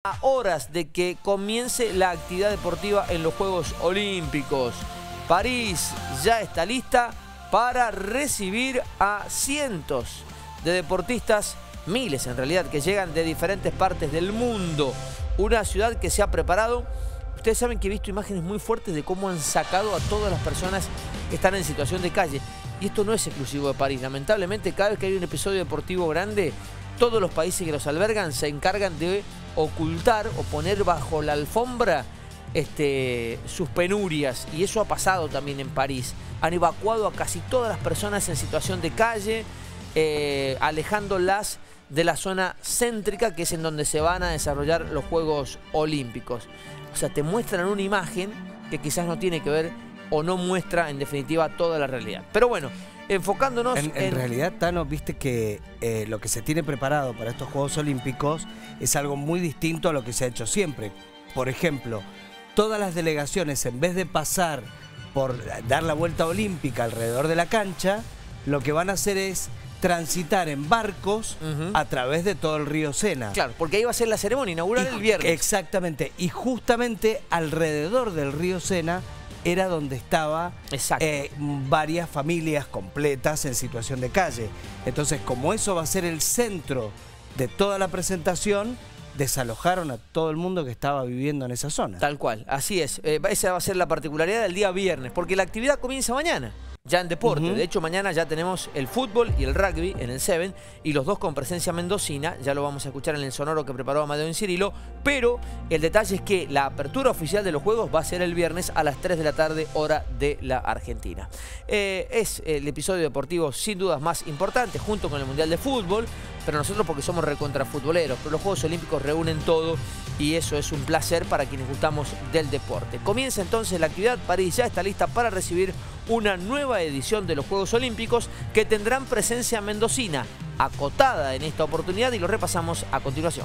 A horas de que comience la actividad deportiva en los Juegos Olímpicos, París ya está lista para recibir a cientos de deportistas, miles en realidad, que llegan de diferentes partes del mundo. Una ciudad que se ha preparado. Ustedes saben que he visto imágenes muy fuertes de cómo han sacado a todas las personas que están en situación de calle. Y esto no es exclusivo de París. Lamentablemente, cada vez que hay un episodio deportivo grande, todos los países que los albergan se encargan de ocultar o poner bajo la alfombra sus penurias. Y eso ha pasado también en París. Han evacuado a casi todas las personas en situación de calle, alejándolas de la zona céntrica, que es en donde se van a desarrollar los Juegos Olímpicos. O sea, te muestran una imagen que quizás no tiene que ver o no muestra en definitiva toda la realidad. Pero bueno, enfocándonos en realidad, Tano, viste que lo que se tiene preparado para estos Juegos Olímpicos es algo muy distinto a lo que se ha hecho siempre. Por ejemplo, todas las delegaciones, en vez de pasar por dar la vuelta olímpica alrededor de la cancha, lo que van a hacer es transitar en barcos a través de todo el río Sena. Claro, porque ahí va a ser la ceremonia inaugural el viernes. Exactamente, y justamente alrededor del río Sena era donde estaba varias familias completas en situación de calle. Entonces, como eso va a ser el centro de toda la presentación, desalojaron a todo el mundo que estaba viviendo en esa zona. Tal cual, así es. Esa va a ser la particularidad del día viernes, porque la actividad comienza mañana. Ya en deporte. De hecho, mañana ya tenemos el fútbol y el rugby en el Seven, y los dos con presencia mendocina. Ya lo vamos a escuchar en el sonoro que preparó Amadeo Incirilo. Pero el detalle es que la apertura oficial de los Juegos va a ser el viernes a las 3 de la tarde, hora de la Argentina. Es el episodio deportivo sin dudas más importante, junto con el Mundial de Fútbol. Pero nosotros porque somos recontrafutboleros. Pero los Juegos Olímpicos reúnen todo y eso es un placer para quienes gustamos del deporte. Comienza entonces la actividad. París ya está lista para recibir una nueva edición de los Juegos Olímpicos que tendrán presencia mendocina, acotada en esta oportunidad, y lo repasamos a continuación.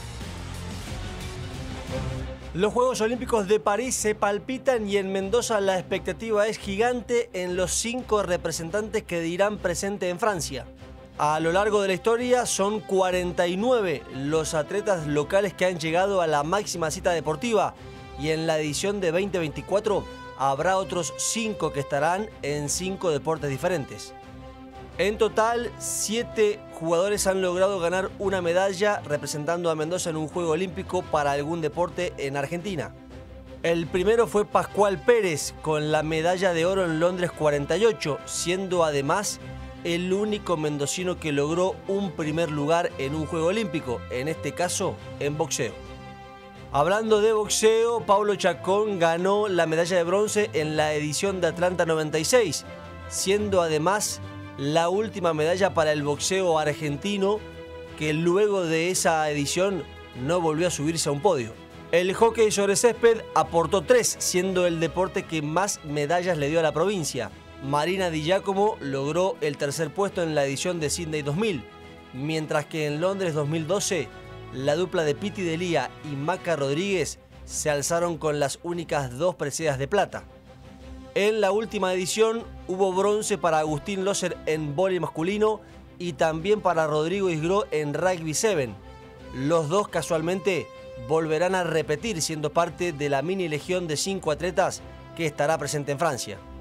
Los Juegos Olímpicos de París se palpitan y en Mendoza la expectativa es gigante en los 5 representantes que dirán presente en Francia. A lo largo de la historia son 49 los atletas locales que han llegado a la máxima cita deportiva, y en la edición de 2024 habrá otros 5 que estarán en 5 deportes diferentes. En total, 7 jugadores han logrado ganar una medalla representando a Mendoza en un Juego Olímpico para algún deporte en Argentina. El primero fue Pascual Pérez con la medalla de oro en Londres 48, siendo además el único mendocino que logró un primer lugar en un Juego Olímpico, en este caso en boxeo. Hablando de boxeo, Pablo Chacón ganó la medalla de bronce en la edición de Atlanta 96, siendo además la última medalla para el boxeo argentino, que luego de esa edición no volvió a subirse a un podio. El hockey sobre césped aportó 3, siendo el deporte que más medallas le dio a la provincia. Marina Di Giacomo logró el tercer puesto en la edición de Sydney 2000, mientras que en Londres 2012 la dupla de Piti Delía y Maca Rodríguez se alzaron con las únicas 2 preseas de plata. En la última edición hubo bronce para Agustín Loser en vóley masculino y también para Rodrigo Isgró en rugby 7. Los dos casualmente volverán a repetir siendo parte de la mini legión de 5 atletas que estará presente en Francia.